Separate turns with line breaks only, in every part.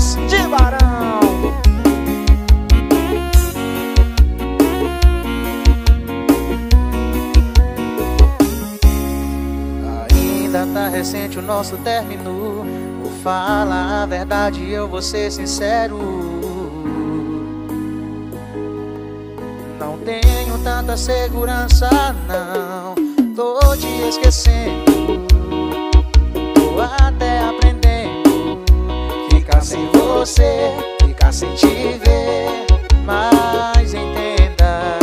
Carlos de Barão.
Ainda tá recente o nosso término. Vou falar a verdade, eu vou ser sincero. Não tenho tanta segurança, não. Tô te esquecendo, tô até aprendendo. Ficar sem você, ficar sem te ver. Mas entenda,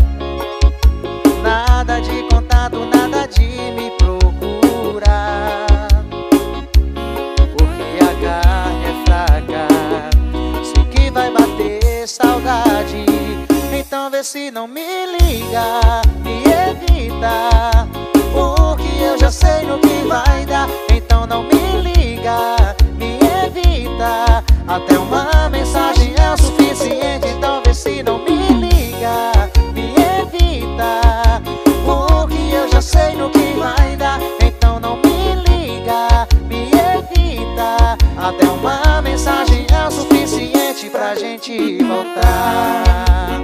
nada de contato, nada de me procurar, porque a carne é fraca, sei que vai bater saudade. Então vê se não me liga, me evita, porque eu já sei no que vai dar. Então não me liga, me evita, até uma mensagem é o suficiente. Então vê se não me liga, me evita, porque eu já sei no que vai dar. Então não me liga, me evita, até uma mensagem é o suficiente pra gente voltar.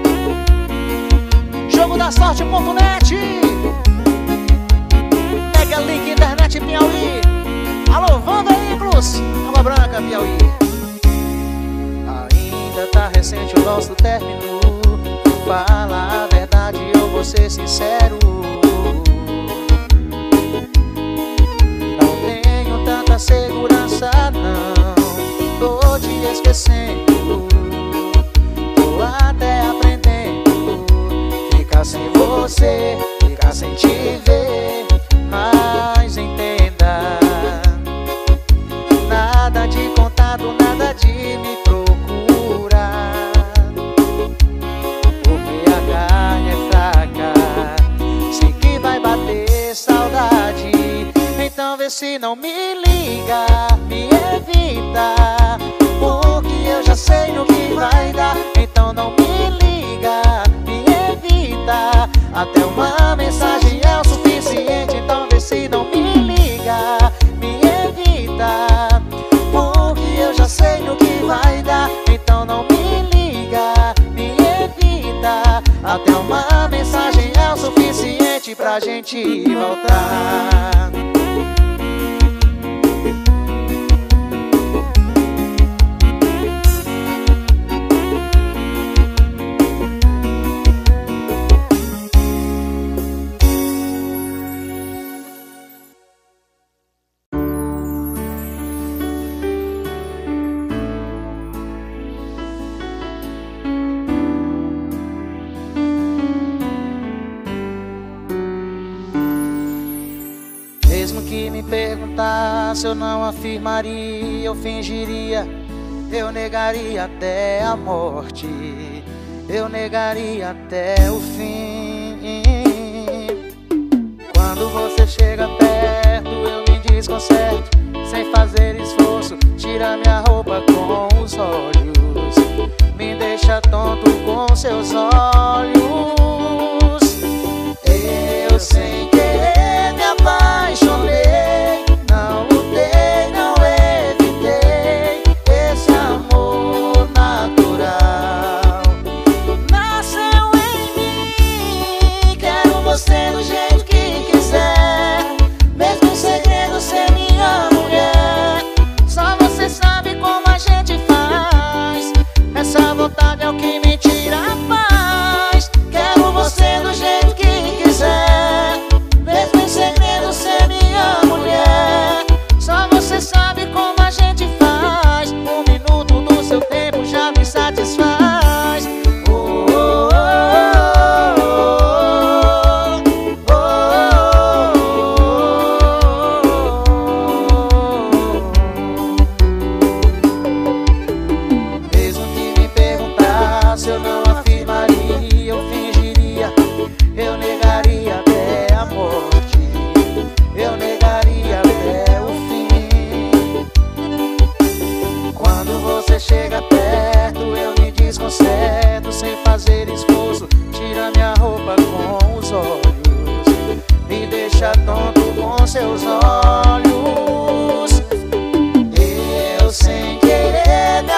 Jogo da Sorte.net, Mega Link Internet Piauí. Alô, Van Veículos, Água Branca, Piauí. Ainda tá recente o nosso término. Fala a verdade, eu vou ser sincero. Não tenho tanta segurança, não. Tô te esquecendo, tô até aprendendo. Ficar sem você, ficar sem te ver. Mas entenda, nada de contato, nada de me procurar, porque a carne é fraca, sei que vai bater saudade. Então vê se não me liga, me evita, porque eu já sei no que vai dar. Então não me liga, me evita, até uma mensagem é o suficiente. Então vê se não me liga, me evita, porque eu já sei no que vai dar. Então não me liga, me evita, até uma mensagem é o suficiente pra gente voltar. Mesmo que me perguntasse, eu não afirmaria, eu fingiria, eu negaria até a morte, eu negaria até o fim. Quando você chega perto, eu me desconcerto, sem fazer esforço, tira minha roupa com os olhos, me deixa tonto com seus olhos. Eu sem querer me apaixonei, não lutei, não evitei esse amor natural. Nasceu em mim, quero você do jeito que quiser, mesmo em segredo ser minha mulher. Só você sabe como a gente faz, essa vontade é o que me tira a paz. Quero você do jeito que quiser, mesmo em segredo ser minha mulher. Só você sabe como a gente faz, um minuto do seu tempo já me satisfaz. Oh, oh, oh, oh. Mesmo que me perguntasse, eu não afirmaria, eu fingiria, eu negaria até a morte, eu negaria até o fim. Quando você chega perto, eu me desconcerto, sem fazer esforço, tira minha roupa com os olhos, me deixa tonto com seus olhos. Eu sem querer me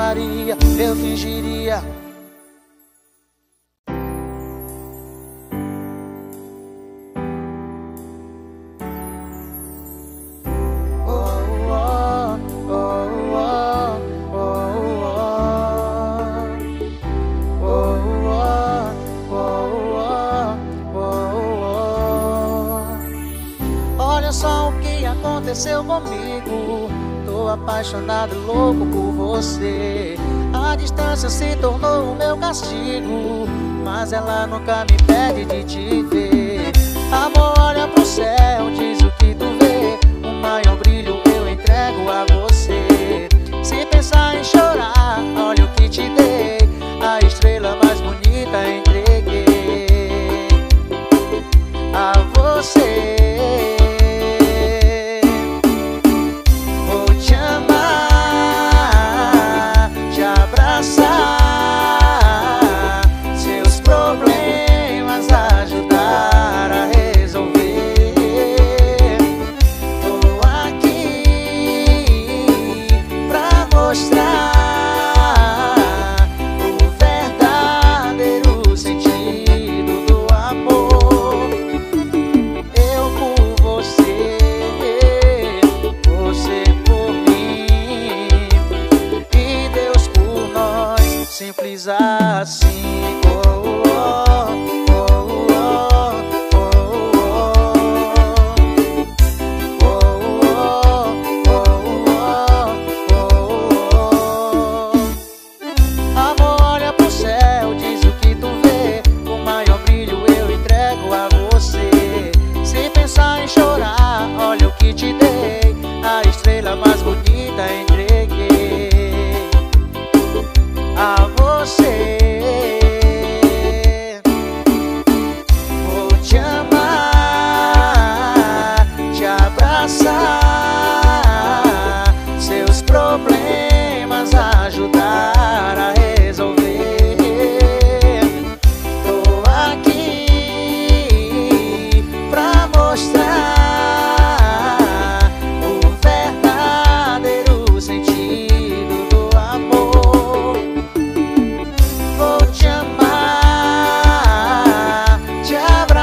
amaria, eu fingiria. Olha só o que aconteceu comigo. Tô apaixonado, louco por você. A distância se tornou o meu castigo, mas ela nunca me impede de te ver. Amor, olha pro céu, diz o que tu vê. O maior brilho eu entrego a você. Se pensar em chorar, olha o que te dei. A estrela mais bonita entreguei a você. Seus problemas ajudar a resolver. Tô aqui pra mostrar o verdadeiro sentido do amor. Eu por você, você por mim, e Deus por nós. Simples assim. Amor, olha pro céu, diz o que tu vê. O maior brilho eu entrego a você. Se pensar em chorar, olha o que te dei. A estrela mais bonita entreguei a você. Vou te amar, te abraçar, seus problemas ajudar a resolver. Tô aqui pra mostrar o verdadeiro sentido do amor. Vou te amar, te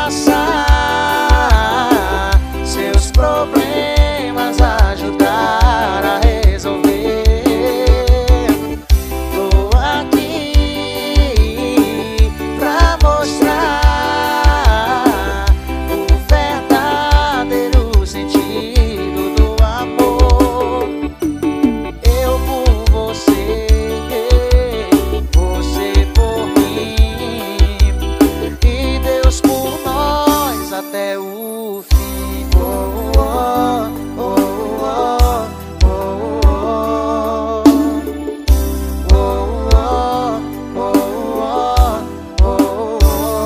abraçar, seus problemas ajudar a resolver. Tô aqui pra mostrar o verdadeiro sentido do amor. Eu por você, você por mim, e Deus por nós até o fim. Oh, oh, oh, oh, oh, oh, oh, oh, oh, oh.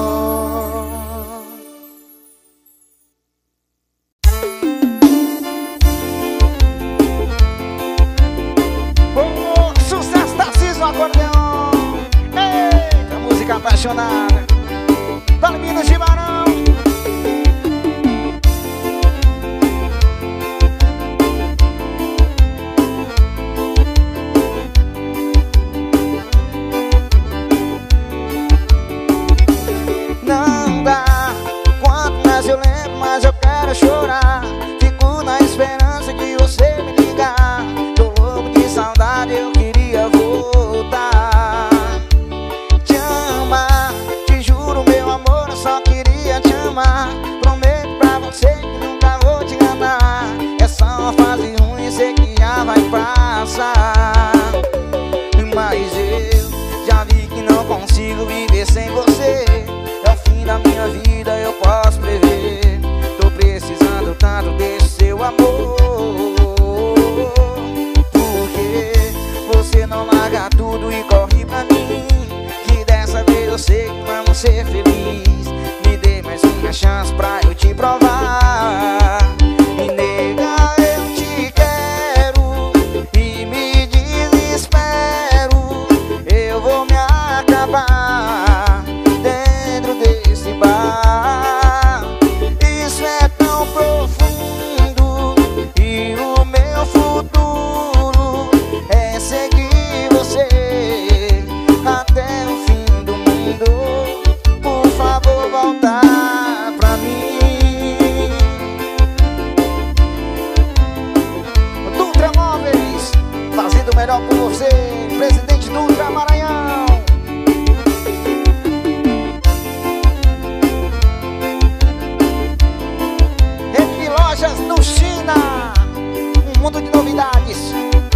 Oh, sucesso da Cisne Acordeão. Eita, música apaixonada. Vale Minas de Barão. Não dá, quanto mais eu lembro, mais eu quero chorar. Fico na esperança de você me ligar. Tô louco de saudade, eu queria voltar. Te amar, te juro meu amor, eu só queria te amar. Prometo pra você que nunca vou te enganar. É só uma fase ruim, sei que já vai passar. Mas eu já vi que não consigo viver sem você. É o fim da minha vida, eu posso prever. Tô precisando tanto desse seu amor. Porque você não larga tudo e corre pra mim. Que dessa vez eu sei que vamos ser felizes. Me dê mais uma chance pra eu te provar. E nega, eu te quero e me desespero. Eu vou me acabar dentro desse bar. Isso é tão profundo e o meu futuro é seguir você. Presidente Dutra, Maranhão. Rede Lojas no China, um mundo de novidades.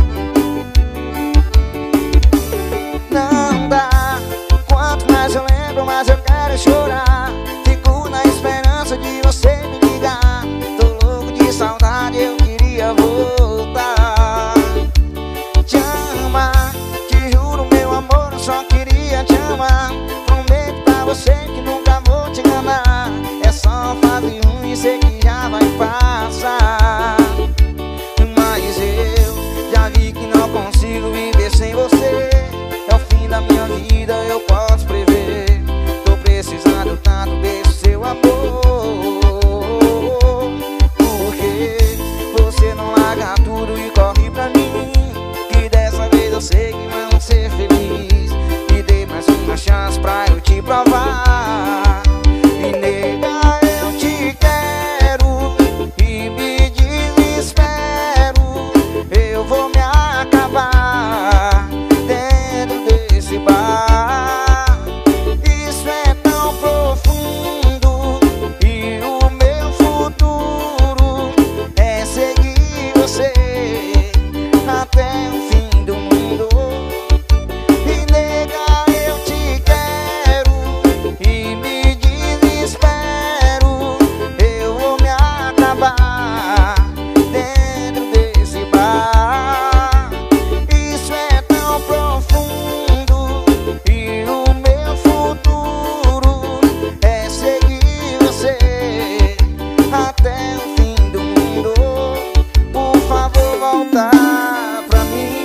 Não dá, quanto mais eu lembro, mais eu quero chorar. Fico na esperança de você me ligar. Tô louco de saudade, eu queria voltar. Te amar, te juro meu amor, eu só queria te amar. Prometo pra você que nunca vou te enganar. É só fase ruim, sei que já vai passar. Mas eu já vi que não consigo viver sem você. É o fim da minha vida, eu posso prever. Tô precisando tanto desse seu amor. Porque você não larga tudo e corre pra mim. Que dessa vez eu sei que vamos ser felizes. Me dê mais uma chance pra eu te provar. E nega, eu te quero e me desespero. Eu vou me acabar dentro desse bar. Isso é tão profundo e o meu futuro é seguir você até o fim do mundo. E nega, eu te quero e me desespero. Eu vou me acabar dentro desse bar. Isso é tão profundo e o meu futuro é seguir você até o fim do mundo. Por favor, volta pra mim.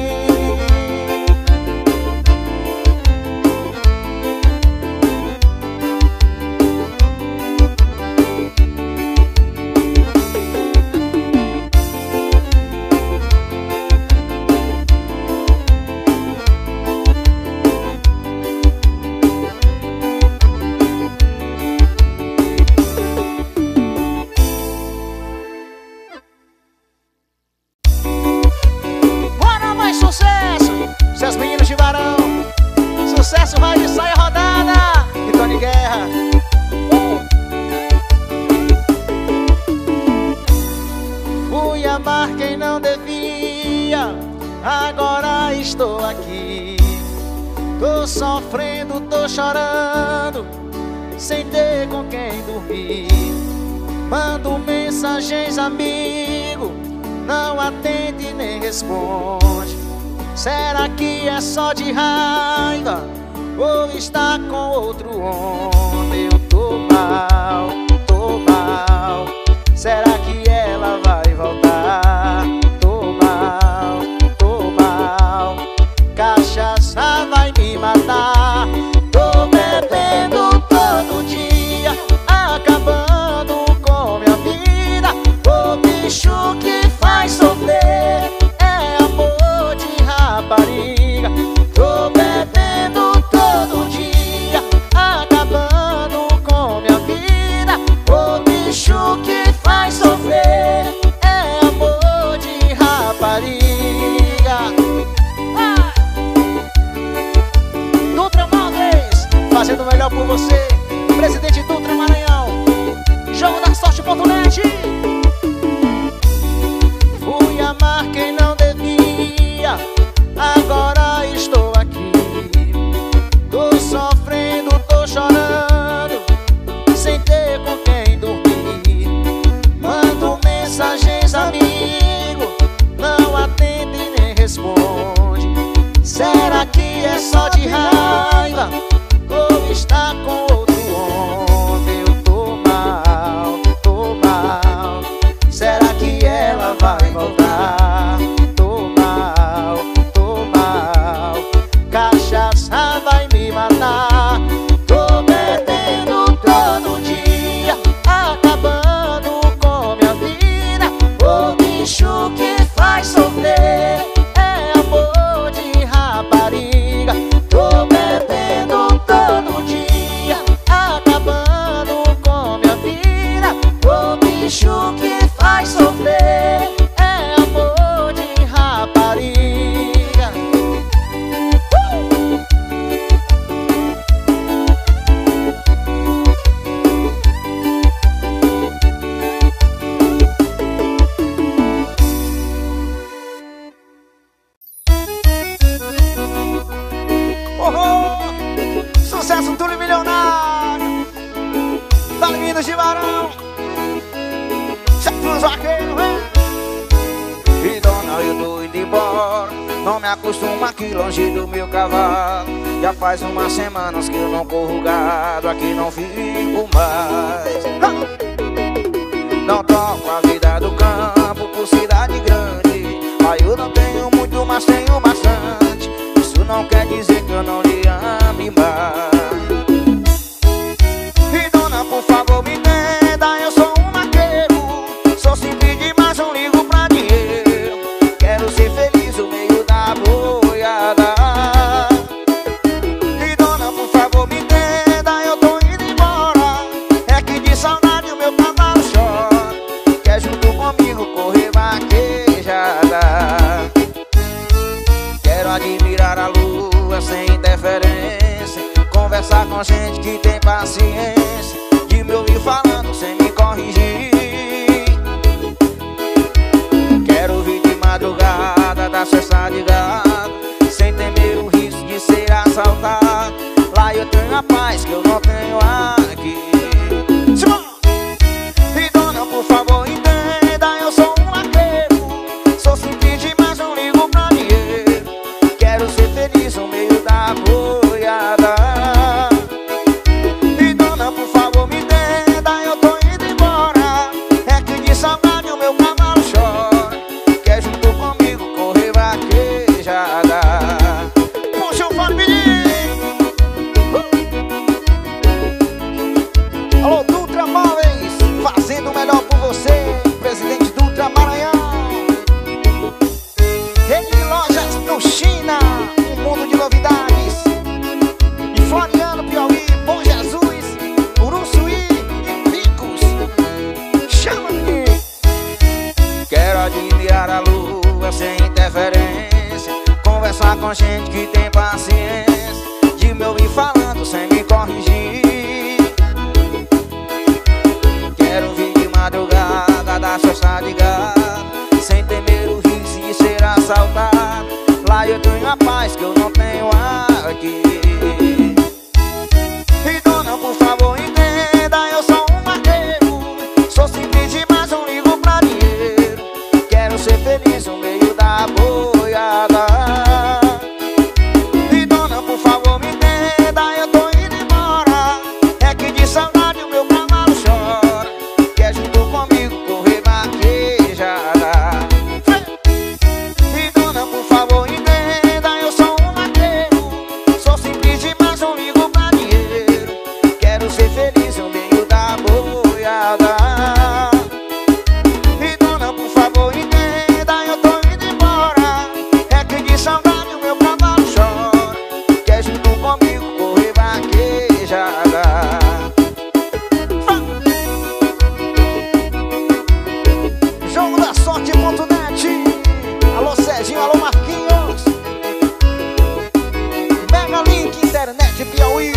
Bora, mais sucesso! Seus meninos de varão. Sucesso vai de saia rodada. E Tony Guerra. Fui amar quem não devia. Agora estou aqui. Tô sofrendo, tô chorando, sem ter com quem dormir. Mando mensagens, amigo, não atende nem responde. Será que é só de raiva ou está com outro homem? Eu tô mal, tô mal. Será que ela vai voltar? Tô mal, tô mal. Cachaça vai me matar. Tô bebendo todo dia, acabando com minha vida. O bicho que faz sofrer é amor de rapariga. Tô bebendo todo dia, acabando com minha vida. O bicho que faz sofrer é amor de rapariga. Dutra Maldes, fazendo o melhor por você. Presidente Dutra Maranhão. Jogo da sorte.net. Fui amar quem não devia. Agora estou aqui. Tô sofrendo, tô chorando, sem ter com quem dormir. Mando mensagens, amigo, não atende nem responde. Será que é só de raiva ou está com outro homem? Eu tô mal, tô mal. Será que ela vai voltar? Tô mal, tô mal. Cachaça vai me matar. Tô bebendo todo dia, acabando com minha vida. O bicho que faz sofrer é amor de rapariga. Tô bebendo todo dia, sucesso, Túlio Milionário. Tá vindo de Barão. Chefe dos vaqueiros, hein? E dona, eu tô indo embora. Não me acostumo aqui longe do meu cavalo. Já faz umas semanas que eu não corro gado. Aqui não fico mais. Não toco a vida do campo por cidade grande. Aí eu não tenho muito, mas tenho bastante. Isso não quer dizer que eu não lhe ame mais. E dona, por favor, me entenda, eu sou um vaqueiro. Sou simples demais, não ligo pra dinheiro. Quero ser feliz no meio da boiada. E dona, por favor, me entenda, eu tô indo embora. É que de saudade o meu cavalo chora. Quer junto comigo correr vaquejada. Quero admirar a lua sem interferência. Conversar com gente que tem paciência. De me ouvir falando sem me corrigir. Quero ouvir de madrugada da cesta de gado, sem temer o risco de ser assaltado. Lá eu tenho a paz que eu não tenho aqui. E dona, por favor, entenda, eu sou um vaqueiro. Sou simples demais, não ligo pra dinheiro. Quero ser feliz no meio da boiada. E dona, por favor, me entenda, eu tô indo embora. É que de saudade o meu cavalo chora. Quer junto comigo correr vaquejada. Puxa o fone, menino. Alô, Dutra Móveis, fazendo o melhor por você. Presidente Dutra Maranhão. Rede de lojas no China, um mundo de novidades. E Floriano, Piauí, Bom Jesus, Uruçuí e Picos. Chama-me. Quero admirar a lua sem interferência. Conversar com gente que tem paciência. De me ouvir falando sem me corrigir. Quero ouvir de madrugada da cesta de gado, sem temer o risco de ser assaltado. Lá eu tenho a paz que eu não tenho aqui. E dona, por favor, entenda, eu sou um vaqueiro. Sou simples demais, não ligo pra dinheiro. Quero ser feliz no meio da boiada. E dona, por favor, me entenda, eu tô indo embora. É que de saudade o meu cavalo chora. Quer junto comigo correr vaquejada. E dona, por favor, entenda, eu sou um vaqueiro. Sou simples demais, não ligo pra dinheiro. Quero ser feliz no meio da boiada. E dona, por favor, entenda, eu tô indo embora. É que de saudade o meu cavalo chora. Quer junto comigo correr vaquejada. Jogo da sorte.net. Alô Serginho, alô Marquinhos. Mega Link Internet Piauí.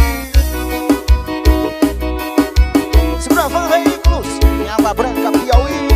Seguravan Veículos em Água Branca, Piauí.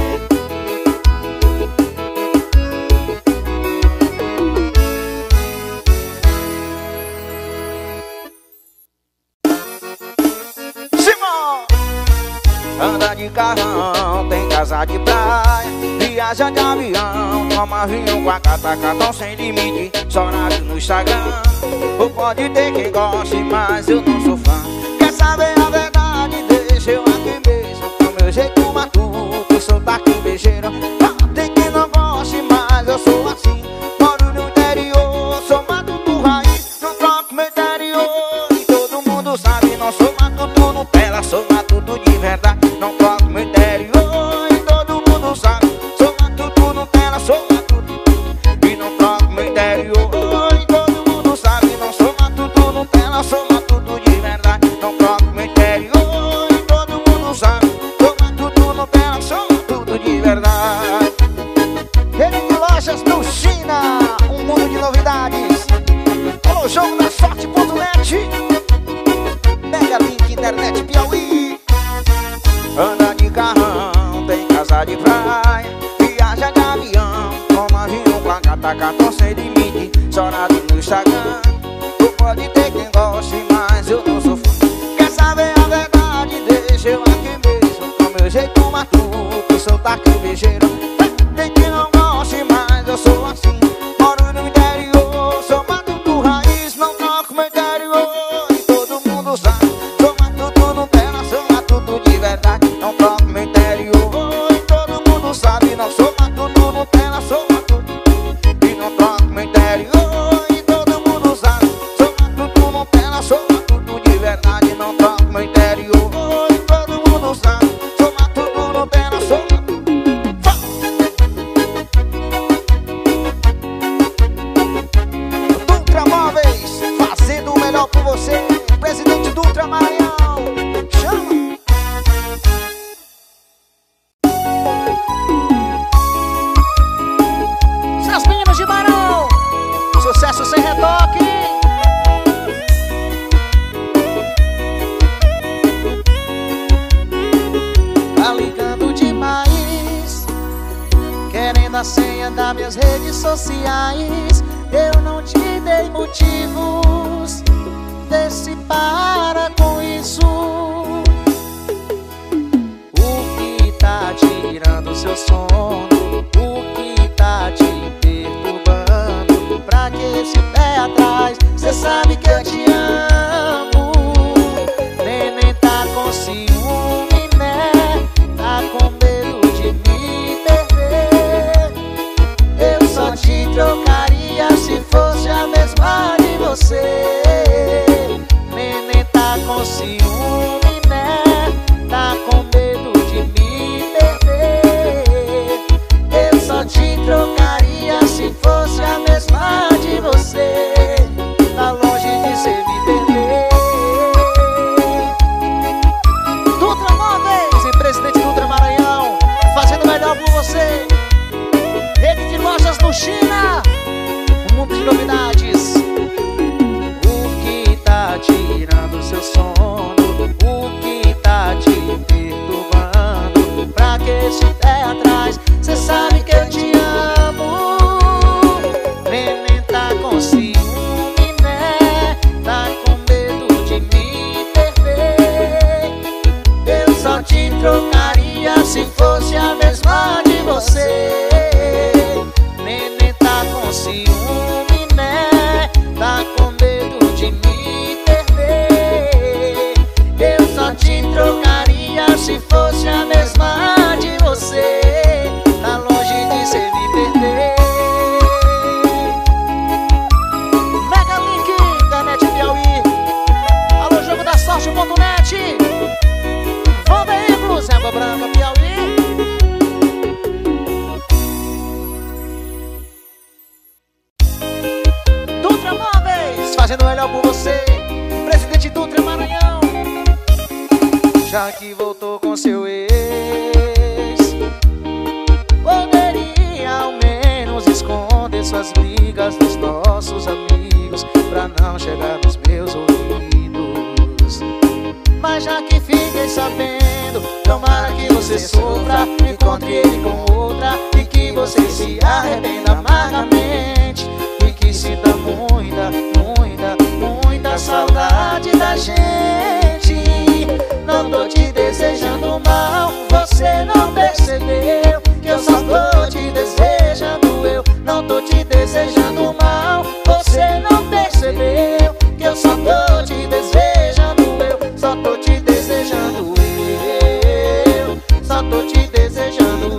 Simão! Anda de carrão, tem casa de praia. Viaja de avião, toma vinho com a catacatão sem limite. Só nada no Instagram. Ou pode ter quem goste, mas eu não sou fã. Quer saber a verdade? Deixa eu aqui mesmo. Do meu jeito matuto, sotaque beijeiro. Tem quem não goste, mas eu sou assim. Moro no interior, sou matuto raiz. Não troco meu interior e todo mundo sabe. Não sou matuto Nutella, sou matuto de verdade. Não troco meu interior e todo mundo sabe. Sou matuto Nutella, sou matuto. E não troco meu interior e todo mundo sabe. Não sou matuto Nutella, sou matuto de verdade. Não troco meu interior e todo mundo sabe. Sou matuto Nutella, sou matuto de verdade. Rede de lojas no China, um mundo de novidades. Alô, jogo da sorte.net. Mega Link Internet Piauí. Anda de carrão, tem casa de praia. Viaja de avião, toma vinho com a catacatão sem limite. Só nada no Instagram. Tu pode ter quem goste, mas eu não sou sotaque ligeiro. Tem que não goste, mas eu sou assim. Moro no interior, sou matuto raiz. Não troco meu interior e todo mundo sabe. Sou matuto Nutella, sou matuto de verdade. Não troco meu interior e todo mundo sabe. Não sou matuto Nutella, sou matuto e não troco meu interior e todo mundo sabe. Sou matuto Nutella, sou matuto de verdade. Não troco meu interior e todo mundo sabe. Sou matuto Nutella, sou matuto. Dutra Móveis, fazendo o melhor por você. Presidente Dutra Maranhão, chama! Seus meninos de Barão, sucesso sem retoque. Tá ligando demais, querendo a senha das minhas redes sociais. Eu não te dei motivos, vê se para com isso. O que tá tirando seu sono? O que tá te perturbando? Pra que esse pé atrás? Cê sabe que eu te amo. Neném tá com ciúme, né? Tá com medo de me perder. Eu só te trocaria se fosse a mesma de você. Neném tá com ciúme, né? Tá com medo de me perder. Eu só te trocaria se fosse a mesma de você. Tá longe de ser me perder. Dutra Móveis e Presidente Dutra Maranhão, fazendo o melhor por você. Rede de lojas no China, um mundo de novidades. O que tá tirando seu sono? O que tá te perturbando? Pra que esse pé atrás? Cê sabe que eu te amo. Neném tá com ciúme, né? Tá com medo de me perder. Eu só te trocaria se fosse a mesma de você. Neném tá com ciúme, né? Tá com medo de me perder. Eu só te trocaria se fosse a mesma de você. Tá longe de ser me perder. Mega Link, internet Piauí. Alô, jogo da sorte.net. Vão veículos, Água Branca, Piauí. Dutra Móveis, fazendo o melhor por você. Presidente Dutra Maranhão. Já que voltou com seu ex, poderia ao menos esconder suas brigas dos nossos amigos, pra não chegar nos meus ouvidos. Mas já que fiquei sabendo, tomara que você sofra, encontre ele com outra e que você se arrependa amargamente, e que sinta muita, muita, muita saudade da gente. Não tô te desejando mal, você não percebeu que eu só tô te desejando. Eu não tô te desejando mal, você não percebeu que eu só tô te desejando. Eu só tô te desejando, eu só tô te desejando,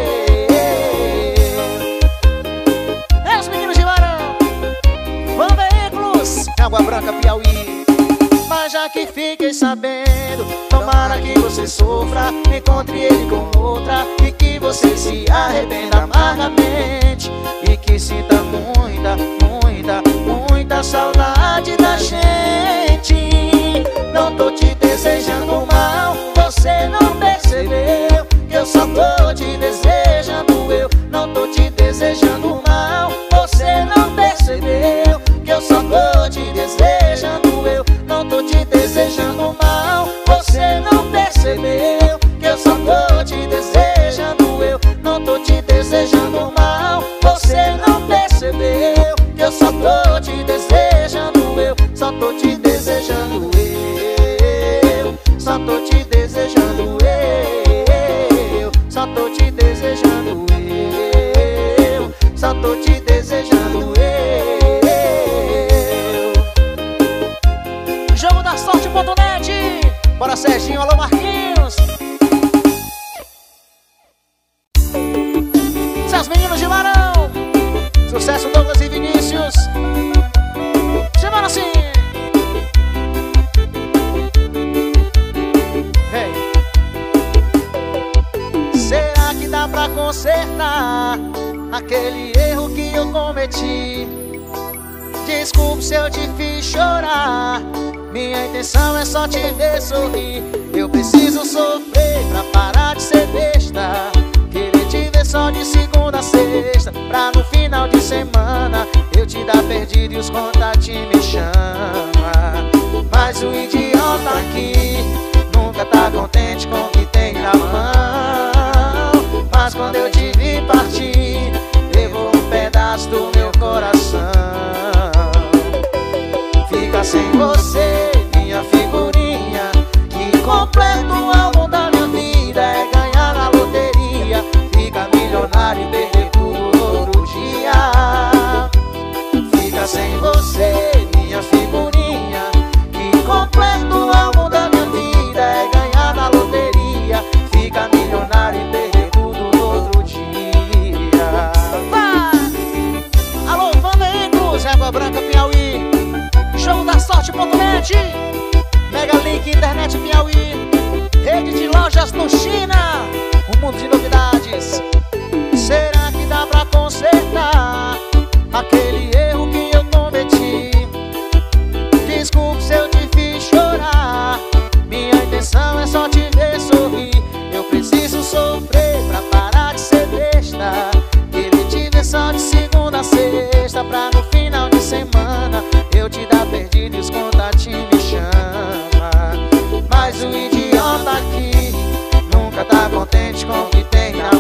eu. Os meninos de Barão, Vão Veículos, Água Branca, Piauí. Mas já que fiquei sabendo, tomara que você sofra, encontre ele com outra e que você se arrependa amargamente, e que sinta muita, muita, muita saudade da gente. Não tô te desejando mal, você não percebeu que eu só tô te desejando. Eu não tô te desejando mal, você não percebeu que eu só tô te desejando. Eu não tô te desejando mal, você não percebeu que eu só tô te desejando. Eu não tô te desejando mal, você não percebeu que eu só tô te desejando. Eu só tô te desejando, eu só tô te desejando, eu só tô te Bora Serginho, alô Marquinhos. Seus meninos de Marão. Sucesso Douglas e Vinícius. Semana assim. Hey. Será que dá pra consertar aquele erro que eu cometi? Desculpe se eu te fiz chorar. Minha intenção é só te ver sorrir. Eu preciso sofrer pra parar de ser besta. Querer te ver só de segunda a sexta, pra no final de semana eu te dar perdido e os contatinhos me chama. Mas o idiota aqui nunca tá contente com o que tem na mão. Mas quando eu te vi partir, levou um pedaço do meu coração. Fica sem você, minha figurinha, que completa o álbum da minha vida. É ganhar na loteria, fica milionário e perder tudo outro dia. Fica sem você, minha figurinha, que completa o álbum da minha vida. É ganhar na loteria, fica milionário e perder tudo outro dia. Vai! Alô, Flamengo, Água Branca, Piauí. Jogo da Sorte.net, Mega Link Internet Piauí, rede de lojas no China, um mundo de novidades. Será que dá pra consertar aquele erro que eu cometi? Desculpe se eu te fiz chorar. Minha intenção é só te ver sorrir. Eu preciso sofrer pra parar de ser besta. Querer te ver só de segunda a sexta, pra no final de semana eu te dar perdido e os contatinhos me chama. Mas o idiota aqui nunca tá contente com o que tem na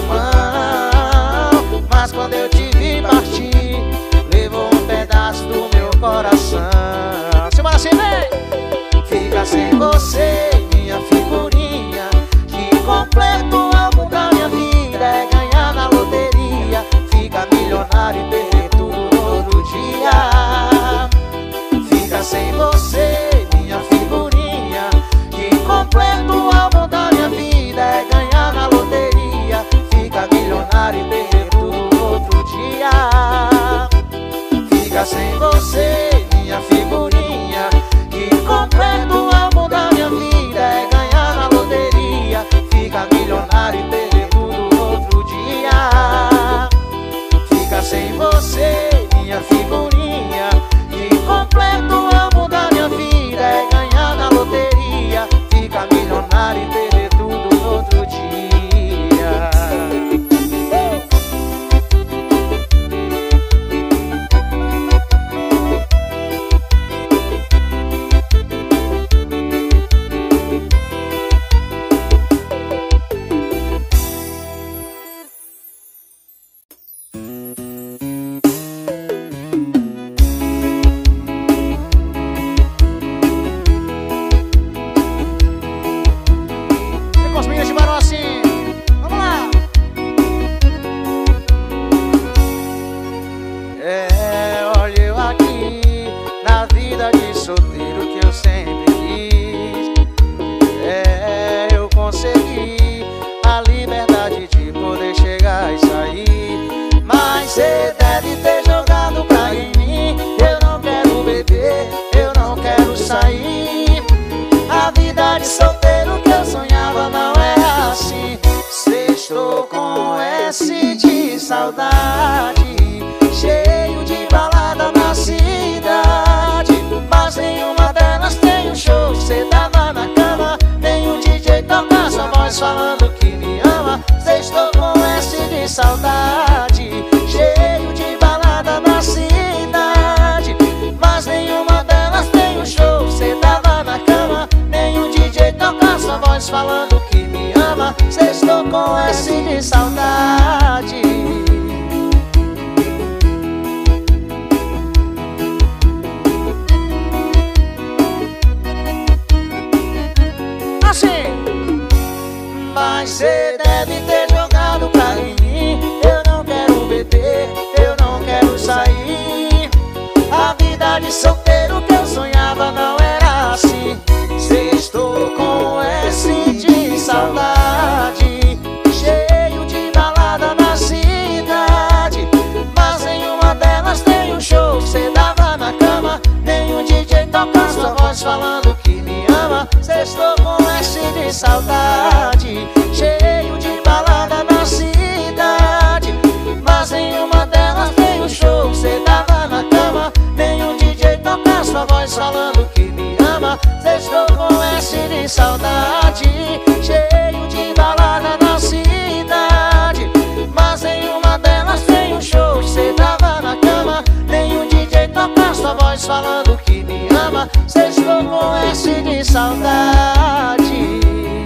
mão. Mas quando eu te vi partir, levou um pedaço do meu coração. Semana assim, vem! Fica sem você, minha figurinha, que completa o álbum da minha vida. É ganhar na loteria, fica milionário e perder tudo no outro dia. Fica sem você, minha figurinha, que completa o álbum da minha vida. É ganhar na loteria, fica milionário e perder tudo outro dia. Fica sem você, minha figurinha, que completa o álbum da minha vida. É ganhar na loteria, fica milionário e perder tudo outro dia. Fica sem você, minha figurinha, que completa o álbum da minha vida. É ganhar na loteria, fica milionário e perder tudo outro dia. Saudade, cheio de balada na cidade, mas nenhuma delas tem um show. Cê tava na cama, tem um DJ tocar sua voz falando que me ama. Cê estou com S de saudade, cheio de balada na cidade, mas nenhuma delas tem um show. Cê tava na cama, tem um DJ tocar sua voz falando que me ama. Cê estou com S de saudade. Mas cê deve ter jogado pra mim. Eu não quero beber, eu não quero sair. A vida de solteiro que eu sonhava não era assim. Cê estou com de saudade, cheio de balada na cidade. Mas em uma delas tem um show, cê tava na cama, nenhum DJ toca sua voz falando que me ama. Cê estou com S de saudade, cheio de balada na cidade. Mas em uma delas tem um show, cê tava na cama, nenhum DJ toca sua voz falando que me ama. Cê estou com S de saudade.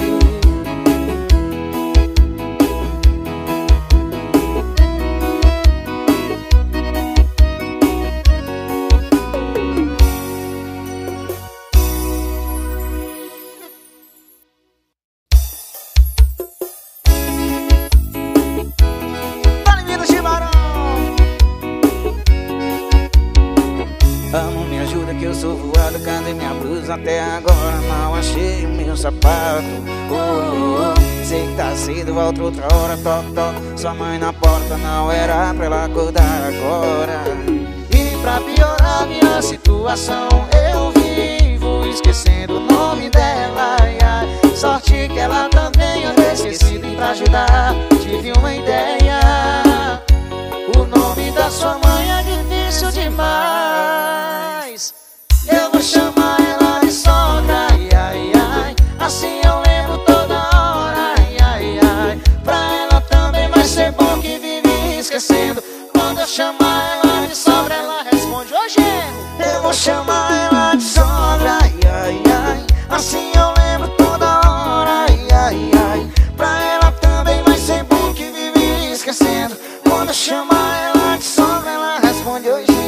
Amo, me ajuda que eu sou voado. Cadê minha blusa? Até agora não achei o meu sapato. Sei que tá cedo, volto outra hora. Toque, toque, sua mãe na porta. Não era pra ela acordar agora.
E pra piorar minha situação, eu vivo esquecendo o nome dela. Ai, ai. Sorte que ela também anda esquecida. E pra ajudar, tive uma ideia. O nome da sua mãe é difícil demais. Eu vou chamar ela de sogra, ai, ai, ai. Assim eu lembro toda hora, ai, ai, ai. Pra ela também vai ser bom que vive esquecendo. Quando eu chamar ela de sogra, ela responde: ô genro.
Eu vou chamar ela de sogra, ai, ai, ai. Assim eu lembro toda hora, ai, ai, ai. Pra ela também vai ser bom que vive esquecendo. Quando eu chamar ela de sogra, ela responde: ô genro.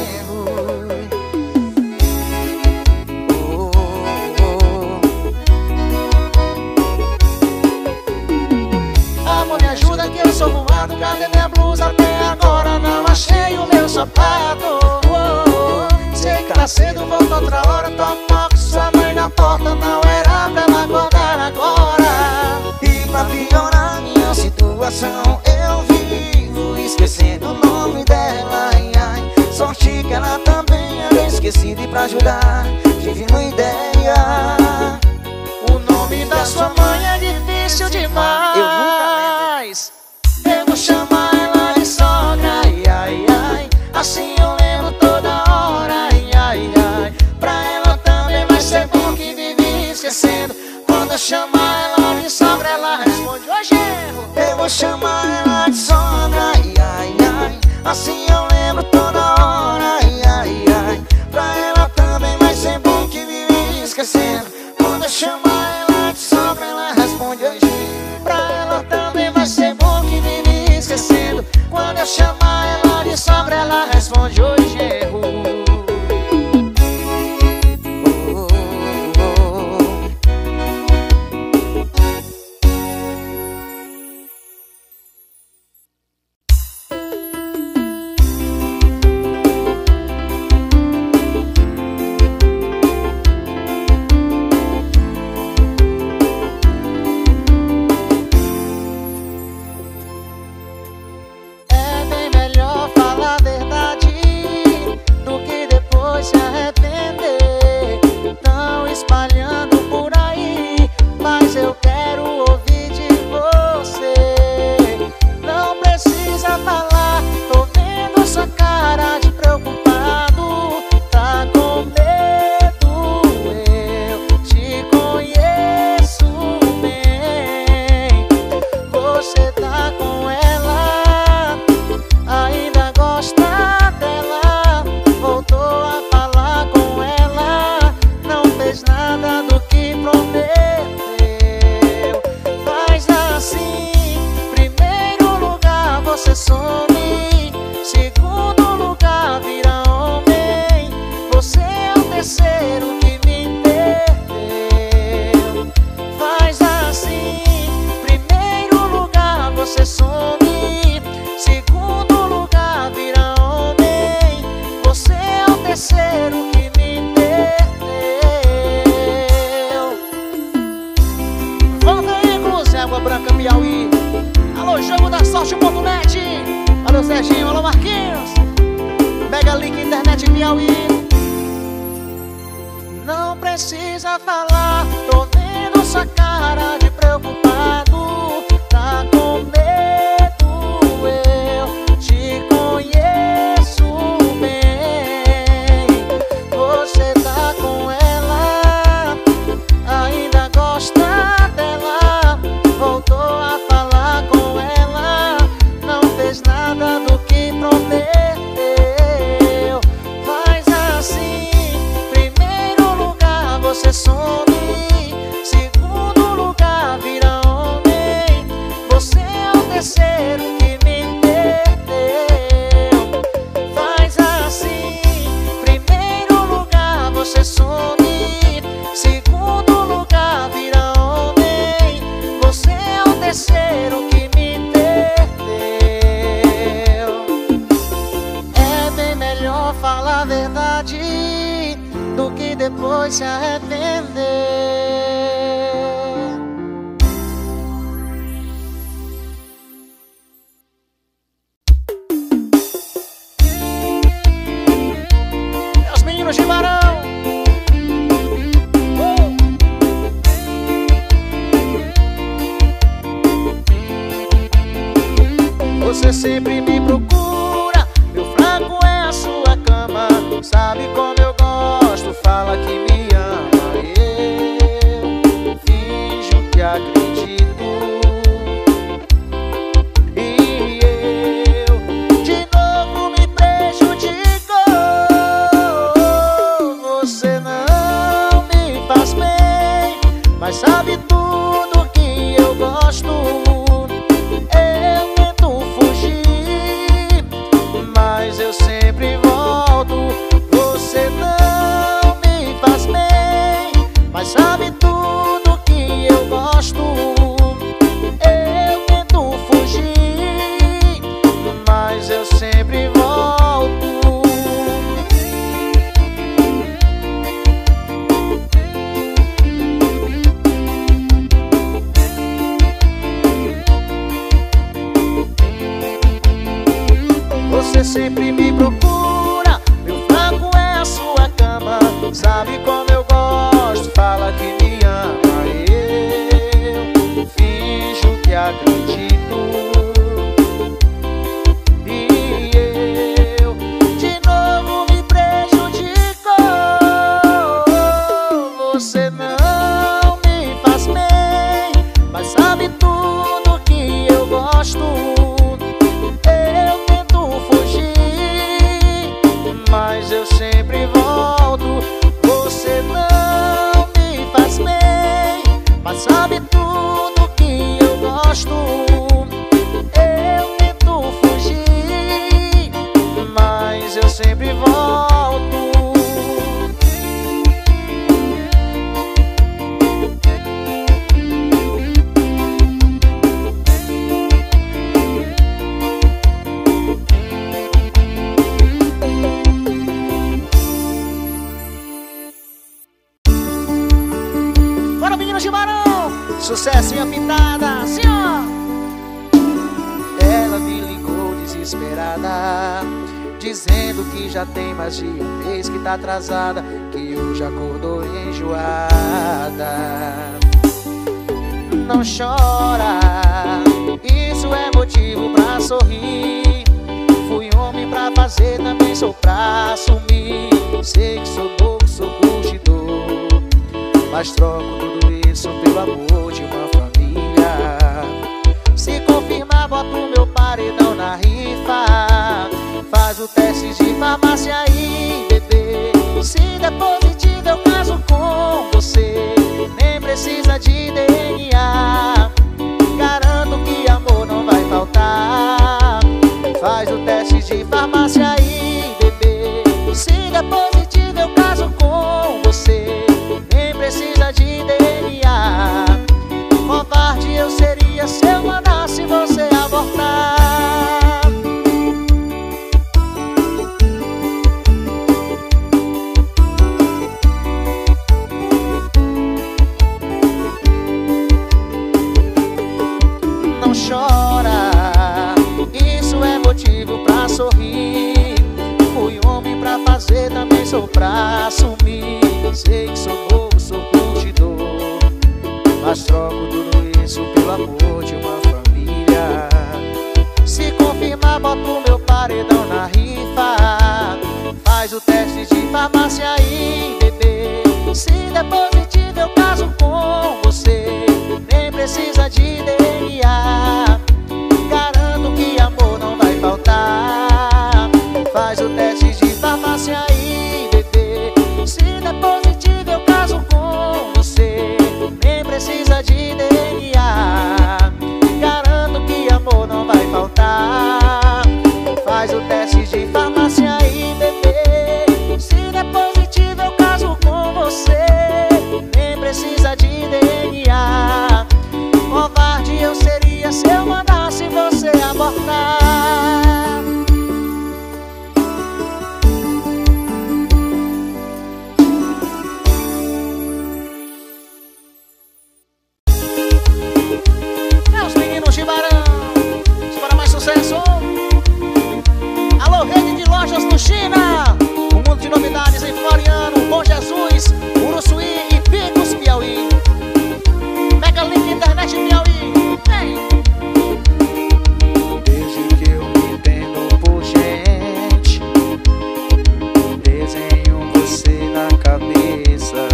Amor, me ajuda que eu sou voado. Cadê minha blusa? Até agora não achei o meu sapato. Sei que tá cedo, volto outra hora. Toque, toque, sua mãe na porta. Não era pra ela acordar agora.
E pra piorar minha situação, eu vivo esquecendo o nome dela, ai, ai. Sorte que ela também era esquecida. E pra ajudar, tive uma ideia.
O nome da sua mãe é difícil demais. Eu vou chamar ela de sogra, ai, ai, ai. Assim eu lembro toda hora, ai, ai, ai. Pra ela também vai ser bom que vive esquecendo. Quando eu chamar ela de sogra, ela responde: ô genro.
Eu vou chamar ela de sogra, ai, ai, ai. Assim eu lembro toda hora, ai, ai, ai. Pra ela também vai ser bom que vive esquecendo. Quando eu chamar ela de sogra, ela responde: ô genro.
Pra ela também vai ser bom que vive esquecendo. Quando eu chamar ela de sogra, ela responde: ô genro. É bem melhor falar a verdade do que depois se arrepender. Tão espalhando por aí, mas eu quero ouvir de você. Não precisa falar, tô vendo sua cara de preocupado. Tá com medo, eu te conheço bem. Você tá com ela, ainda gosta dela. Voltou a falar com ela, não fez nada do que prometeu. Faz assim: primeiro lugar você some, segundo lugar vira homem. Você é o terceiro que me perdeu. Faz assim: primeiro lugar você some, segundo lugar vira homem. Você é o terceiro que me perdeu. Volta aí, Cruz, Água Branca, Piauí. Alô, jogo da sorte.net. Alô, Serginho, alô, Marquinhos. Mega Link Internet Piauí. Não precisa falar, tô vendo sua cara de preocupado, tá com medo. Eu te conheço bem. Você tá com ela, ainda gosta dela. Voltou a falar com ela, não fez nada do que prometeu. Faz assim: primeiro lugar você some, segundo lugar vira homem. Você é o terceiro que me perdeu. Faz assim: primeiro lugar você some, segundo lugar vira homem. Você é o terceiro que me perdeu. É bem melhor falar a verdade do que depois se arrepender. Os meninos de Barão. Você sempre me procura, meu fraco é a sua cama. Sabe como eu gosto, fala que me ama. Eu finjo que acredito, e eu de novo me prejudico. Você não me faz bem, mas sabe tudo que eu gosto. Eu tento fugir, mas eu sempre volto. Você não me faz bem, mas sabe tudo que eu gosto. Eu tento fugir, mas eu sempre volto. Você sempre me procura, meu fraco é a sua cama. Sabe como eu gosto, fala que me ama. Eu finjo que acredito, e eu de novo me prejudico. Você não me faz bem, mas sabe tudo que eu gosto. Eu tento fugir, mas eu sempre volto. Você não me faz bem, mas sabe tudo que eu gosto. Eu tento fugir, mas eu sempre volto. Bora, meninos de Barão! Sucesso em a pitada, assim ó! Ela me ligou desesperada, dizendo que já tem mais de um mês que tá atrasada, que hoje acordou enjoada. Não chora, isso é motivo pra sorrir. Fui homem pra fazer, também sou pra assumir. Sei que sou louco, sou curtidor, mas troco tudo isso pelo amor de uma família. Se confirmar, boto meu paredão na rifa. Faz o teste de farmácia aí, bebê. Se der positivo, eu caso com você. Nem precisa de DNA, garanto que amor não vai faltar. Faz o teste de farmácia aí, bebê. Se der positivo, eu caso com você. Nem precisa de DNA. Covarde eu seria se eu mandasse você abortar. mas troco tudo isso pelo amor de uma família. Se confirmar, boto meu paredão na rifa. Faz o teste de farmácia aí, bebê. Se der positivo eu caso com você. Nem precisa de DNA. Garanto que amor não vai faltar. Faz o teste de farmácia aí, bebê. Se der positivo eu caso com você. Nem precisa de DNA. Garanto que amor não vai faltar. Faz o teste de farmácia aí, bebê. Se der positivo eu caso com você. Nem precisa de DNA. Covarde eu seria se eu mandasse você abortar. É os meninos de Barão. Para mais sucesso. Alô, rede de lojas no China. Um mundo de novidades em Floriano, Bom Jesus, Uruçuí e Picos, Piauí. Mega Link Internet Piauí. Vem. Desde que eu me entendo por gente, desenho você na cabeça.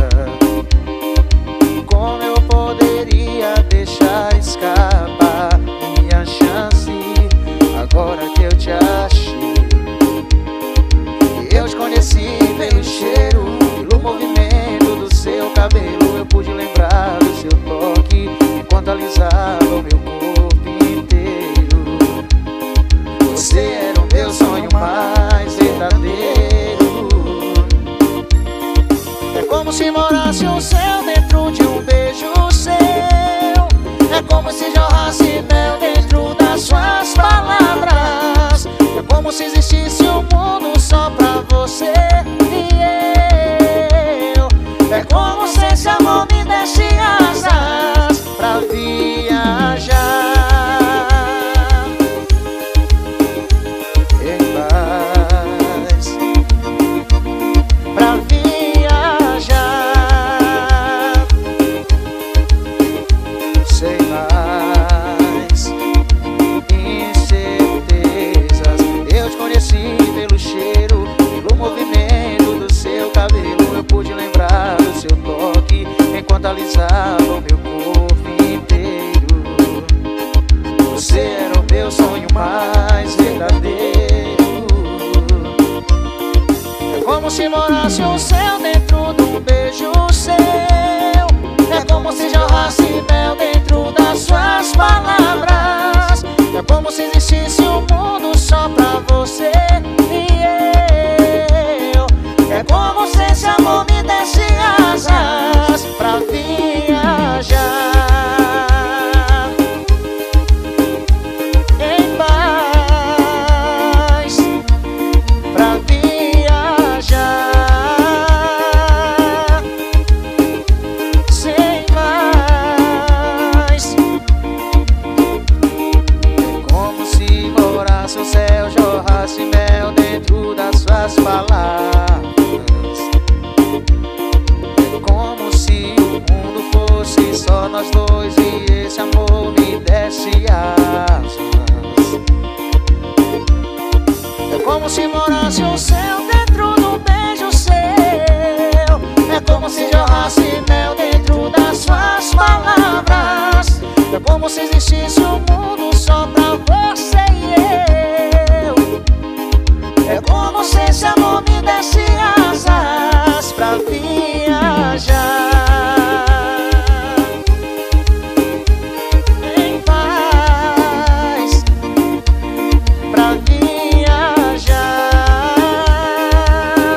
Como eu poderia deixar escapar minha chance agora que eu te achei? Eu te conheci pelo cheiro, pelo movimento do seu cabelo. Eu pude lembrar do seu toque enquanto alisava o meu corpo inteiro. Você era o meu sonho mais verdadeiro. É como se morasse o céu dentro de um beijo seu. É como se jorrasse mel dentro das suas palavras. É como se existisse um mundo só pra você e eu. É como se esse amor me desse asas pra viajar em paz, pra viajar sem mais incertezas. Eu te conheci pelo cheiro, pelo movimento do seu cabelo. Eu pude lembrar do seu toque enquanto alisava o meu corpo inteiro. Você era o meu sonho mais verdadeiro. É como se morasse o céu dentro de um beijo seu. É como se jorrasse mel dentro das suas palavras. É como se existisse um mundo só pra você e eu. É como se esse amor me desse asas pra viajar em paz, pra viajar sem mais. É como se morasse o céu, jorrasse mel dentro das suas palavras. É como se o mundo fosse só nós dois e esse amor me desse asas. É como se morasse o céu dentro de um beijo seu. É como se jorrasse mel dentro das suas palavras. É como se existisse um mundo só pra você e eu. É como se esse amor me desse asas pra viajar em paz, pra viajar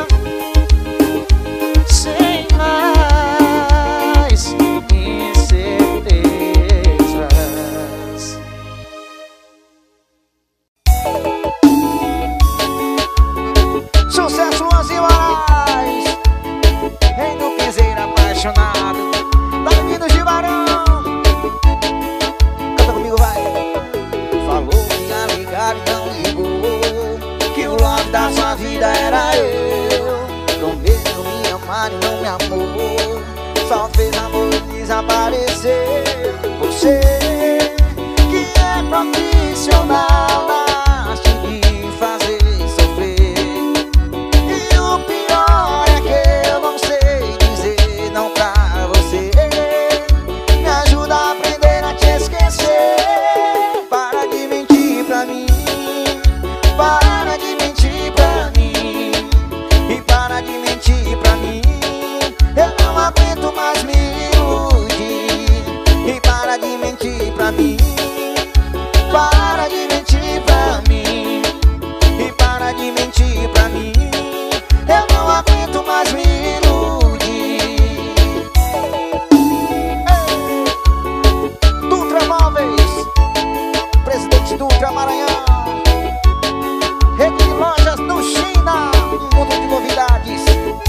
sem mais incertezas. Sucesso, Luanzi Moraes, rei do piseiro apaixonado. Tá vindo de Barão. Canta comigo, vai.
Falou que ia ligar e não ligou, que o love da sua vida era eu. Prometeu me amar e não me amou, só fez amor e
desaparecer. Você que é profissional na arte de fazer sofrer. E o pior é que eu não sei dizer não pra você. Me ajuda a aprender a te esquecer. Para de mentir pra mim. Para de mentir pra mim. E para de mentir pra mim. Eu não aguento mais me iludir. E para de mentir pra mim. Para de mentir pra mim. E para de mentir pra mim. Eu não aguento mais me iludir. Ei! Dutra Móveis, presidente Dutra Maranhão. Rede de lojas no China, um mundo de novidades.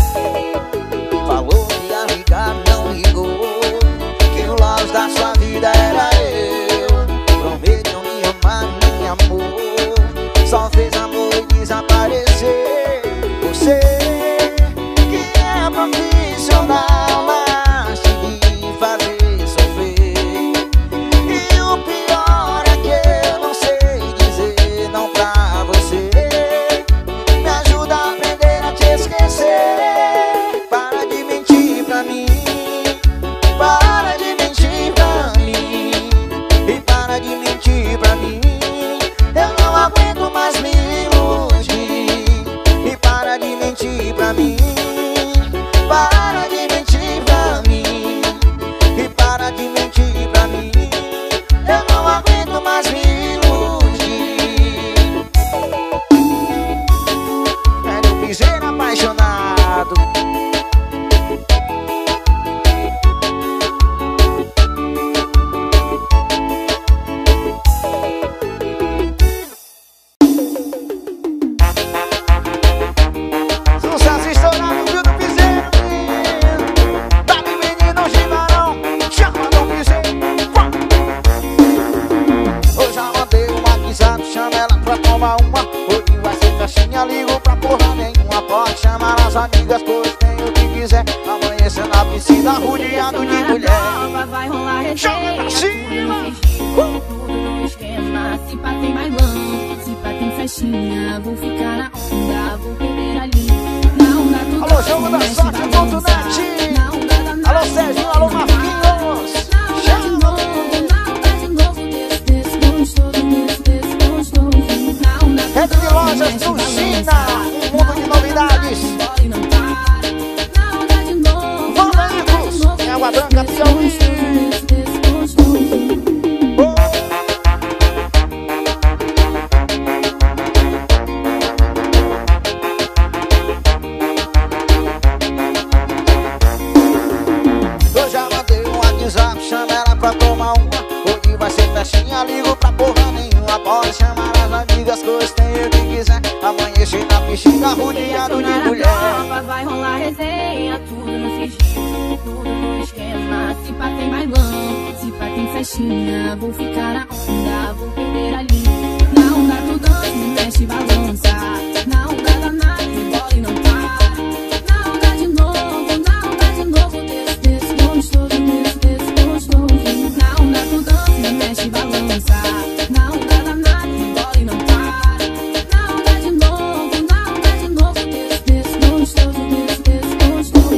Falou que ia ligar, não ligou. Que o Laos da sua vida era eu. Prometeu me amar, me amor. Só fez amor e desaparecer. Você que é profissional na arte de fazer sofrer. E o pior é que eu não sei dizer não pra você. Me ajuda a aprender a te esquecer. Para de mentir pra mim. Para de mentir pra mim. E para de mentir pra mim. Eu não aguento mais me iludir. E para de mentir pra mim. Para de mentir pra mim. E para de mentir pra mim. Eu não aguento mais me iludir. Era um piseiro apaixonado. Sucesso estourado, viu, do piseiro. Tá de menino Gimarão, chama do piseiro. Eu já mandei uma WhatsApp, chama ela pra tomar uma. Hoje vai ser festinha, ligo pra porra nenhuma. Pode chamar as amigas, pois tem o que quiser. Amanhecer na piscina, rodeado de mulher.
Vai rolar resenha, tudo no esquema. Se pá tem bailão, se pá tem festinha. Vou ficar na onda, vou perder ali. Na onda tudo.
Alô, jogo da sorte.net. Alô, Serginho, alô, Marquinhos. Chama. Rede de lojas do China, um mundo de novidades. Veículos, em Água Branca, Piauí. Eu já mandei um WhatsApp, chama ela pra tomar uma. Hoje vai ser festinha, ligo pra porra nenhuma. Pode chamar as amigas, pois tem o que quiser. Amanhecer na piscina, rodeado de mulher.
Vai rolar resenha, tudo no sigilo, tudo no esquema. Se pá tem bailão, se pá tem festinha. Vou ficar na onda, vou perder ali. Na onda tu dança, mexe e balança. Na onda danada, bola e não para. Na onda de novo, desse gostoso, desse gostoso. Na onda tu dança, mexe e balança. Na onda danada, bola e não para. Na onda de novo, desse gostoso, desse gostoso.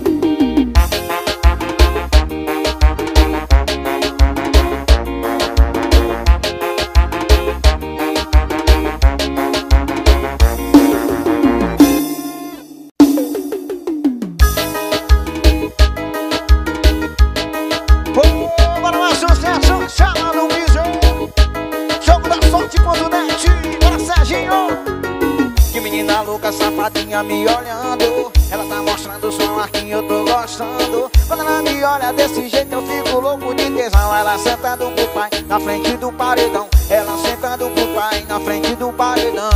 Bora lá, sucesso, chama no piseiro. Jogo da sorte.net. Bora, Serginho. Que menina louca, safadinha me olhando. Ela tá mostrando só um arquinho, eu tô gostando. Quando ela me olha desse jeito eu fico louco de tesão. Ela sentando pro pai na frente do paredão. Ela sentando pro pai na frente do paredão.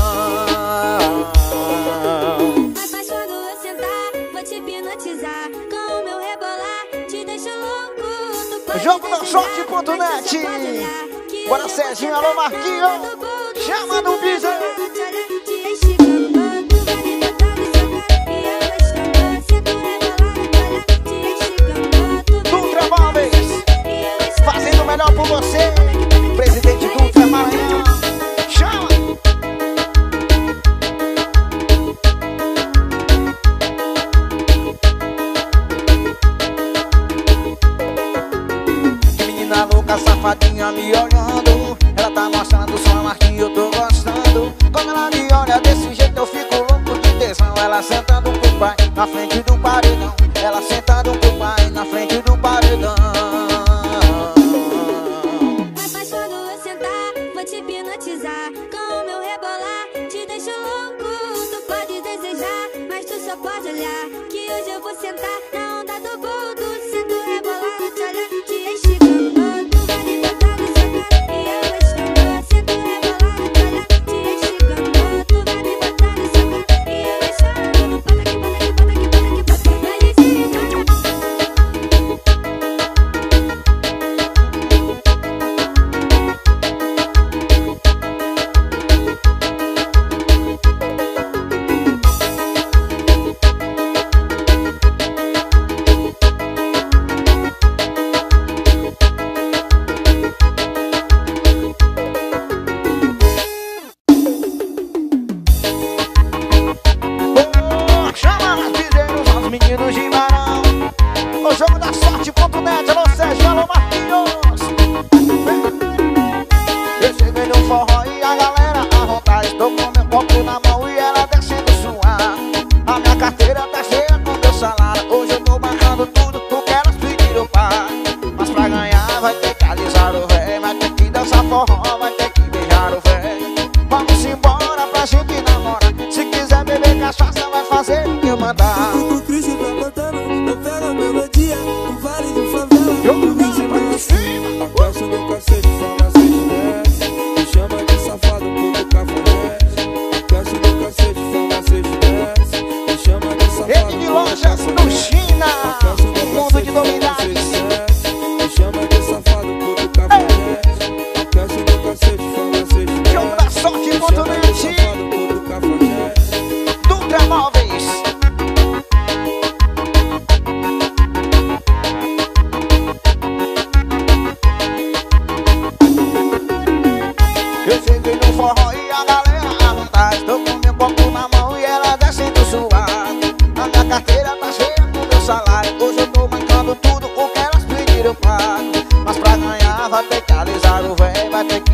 Mas quando eu sentar, vou te hipnotizar. Com o meu rebolar, te deixo louco.
Jogo da sorte.net. Bora, Serginho, alô, Marquinhos. Chama no piseiro. Dutra Móveis.
safadinha me olhando. Ela tá mostrando só mais que eu tô gostando. Quando ela me olha desse jeito eu fico louco de tesão. Ela sentando com o pai na frente do paredão. Ela sentando com o pai na frente do paredão.
Mas quando eu sentar, vou te hipnotizar. Com o meu rebolar, te deixo louco. Tu pode desejar, mas tu só pode olhar. Que hoje eu vou sentar na onda do boldo. Sento rebolar, te olhar, te esticando. Tu vai me botar no seu cara e eu vou esticando. Sento rebolar, te olhar, te esticando. Tu vai me botar no seu cara e eu vou esticando. Bota aqui, bota aqui, bota aqui, bota aqui, bota aqui. Vai esticando.
Chama as videiros, os meninos de Barão. O jogo da sorte.net, alô Sérgio, alô Marquinhos. Eu cheguei no forró e a galera à vontade. Estou com meu copo na mão e ela descendo suar. A minha carteira tá cheia com meu salário. Hoje eu tô marcando tudo porque elas pediram par. Mas pra ganhar vai ter que alisar o véi. Vai ter que dançar forró, vai ter que beijar o véi. Vamos embora pra gente namorar. Se quiser beber cachaça vai fazer o que eu mandar.
O Cris vai botando, eu pego a melodia. O vale do favela, eu vim sem pra cima. Aposto no cacete, fala seis desce. Me chama de safado, puto cafajeste. Aposto no cacete, fala seis desce. Me chama de safado,
Rede de lojas no China, mundo de novidades.
me chama de safado, puto cafajeste. Aposto no cacete, fala seis desce.
Jogo da sorte.net,
Safado, puto cafajeste.
Dutra Móveis. Eu cheguei no forró e a galera à vontade. Tô com meu copo na mão e ela descendo suar. A minha carteira tá cheia com meu salário. Hoje eu tô marcando tudo o que elas pediram pago. Mas pra ganhar vai ter que alisar o véi. Vai ter que